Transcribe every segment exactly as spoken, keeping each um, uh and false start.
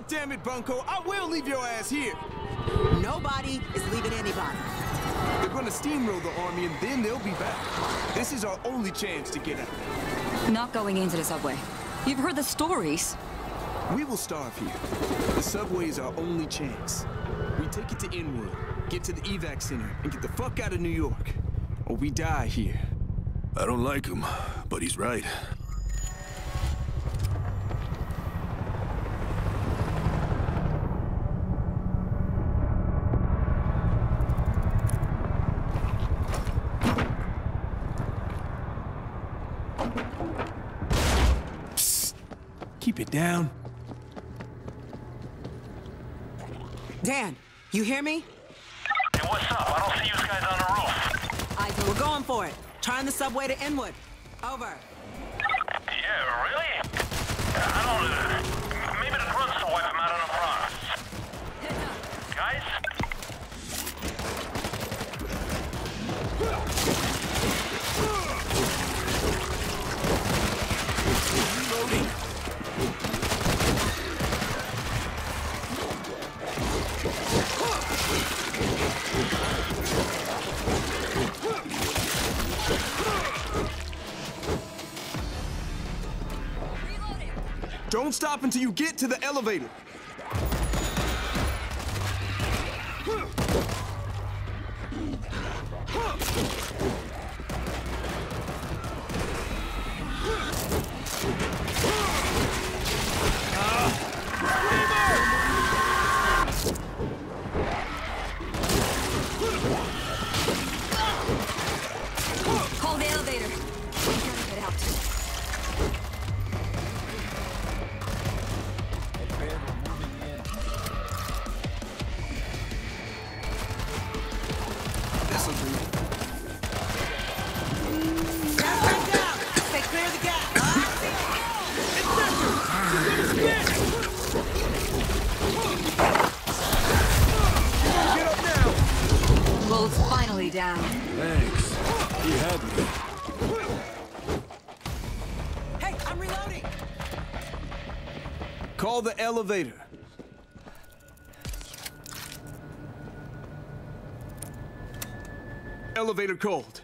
damn it, Bunko, I will leave your ass here. Nobody is leaving anybody. They're gonna steamroll the army and then they'll be back. This is our only chance to get out. Not going into the subway. You've heard the stories. We will starve here. The subway is our only chance. We take it to Inwood, get to the evac center, and get the fuck out of New York. Or we die here. I don't like him, but he's right. Psst. Keep it down. Dan, you hear me? Hey, what's up? I don't see you guys on the roof. Isaac, we're going for it. Trying the subway to Inwood. Over. Yeah, really? I don't... Uh, maybe the grunts will wipe him out on the front. Guys? Reloading. Don't stop until you get to the elevator. Call the elevator. We gotta get out. This'll do. Gas back down! Stay clear of the gas! Get up now! Bull's finally down. Thanks. He had me. Hey, I'm reloading! Call the elevator. Elevator cold.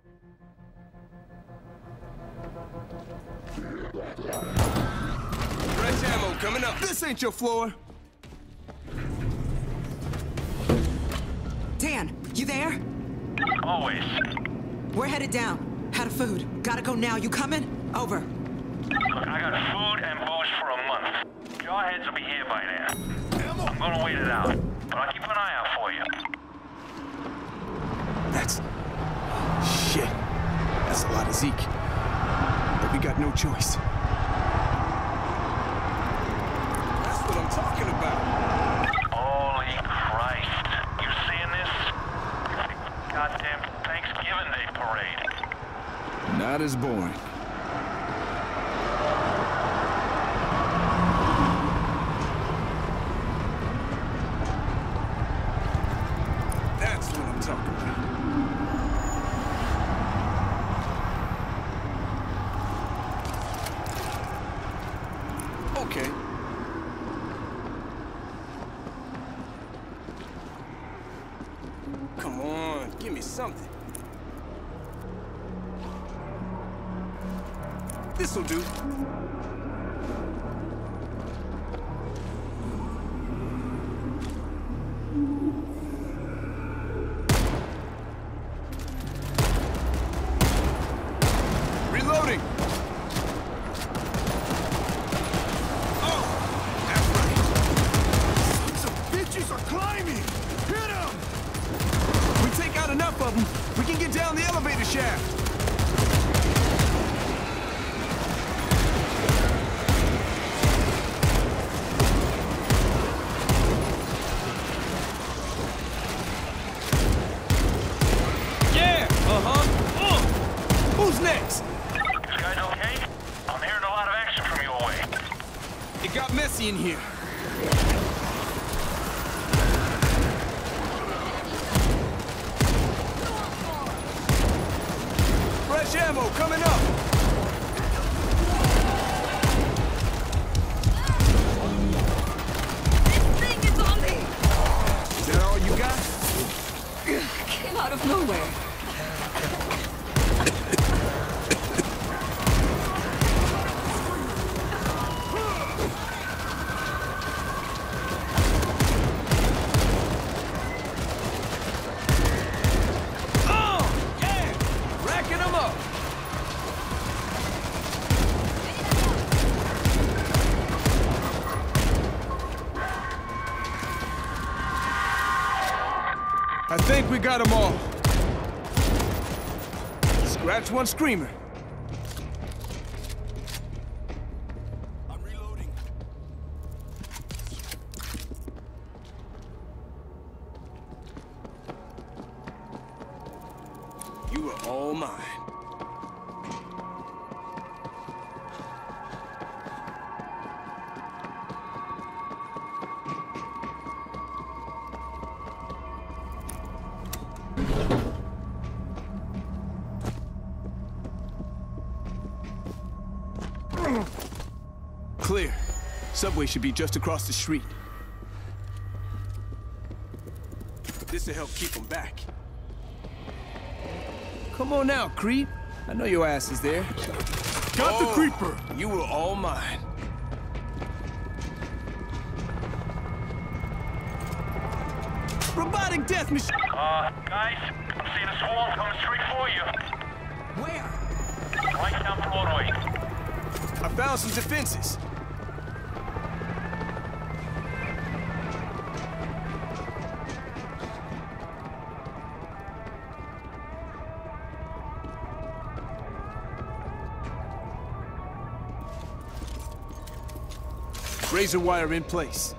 Fresh ammo coming up. This ain't your floor. Dan, you there? Always. We're headed down. Out of food. Gotta go now. You coming? Over. Look, I got food and booze for a month. Jawheads will be here by then. I'm gonna wait it out, but I'll keep an eye out for you. That's... shit. That's a lot of Zeke. But we got no choice. That's what I'm talking about. Holy Christ. You seeing this? Goddamn Thanksgiving Day parade. Not as boring. That's what I'm talking about. Okay. Come on, give me something. This'll do. Reloading. Oh, that's right. Sons of bitches are climbing. Hit them. We take out enough of them, we can get down the elevator shaft. Who's next? You guys okay? I'm hearing a lot of action from your way. It got messy in here. Fresh ammo coming up. I think we got them all. Scratch one screamer. I'm reloading. You were all mine. Clear. Subway should be just across the street. This'll help keep them back. Come on now, creep. I know your ass is there. Got the Oh, creeper! You were all mine. Robotic death machine. Uh, guys, I'm seeing a swarm coming straight for you. Where? Right down Broadway. I found some defenses. Razor wire in place.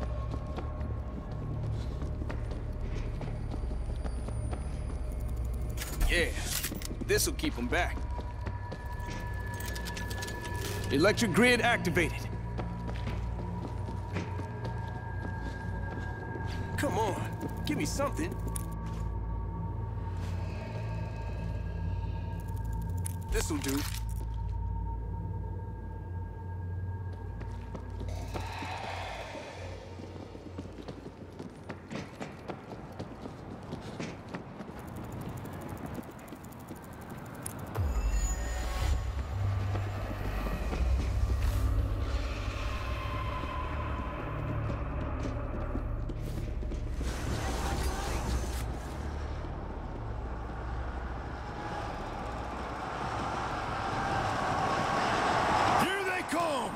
Yeah, this'll keep them back. Electric grid activated. Come on, give me something. This'll do. Here they come!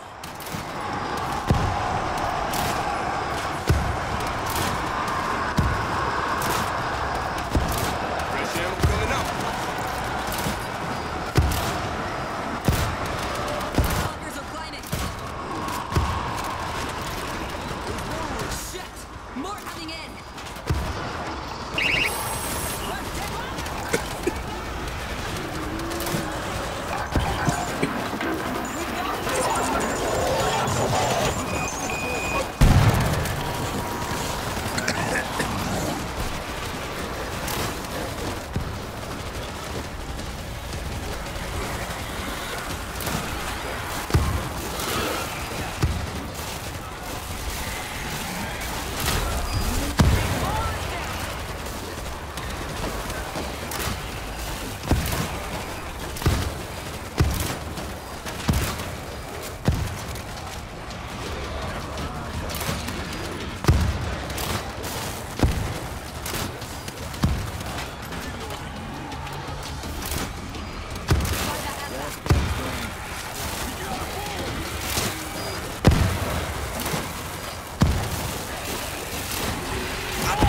Fresh ammo coming up. Walkers are climbing. Oh, shit! More coming in.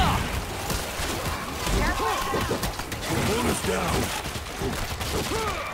Hold us down!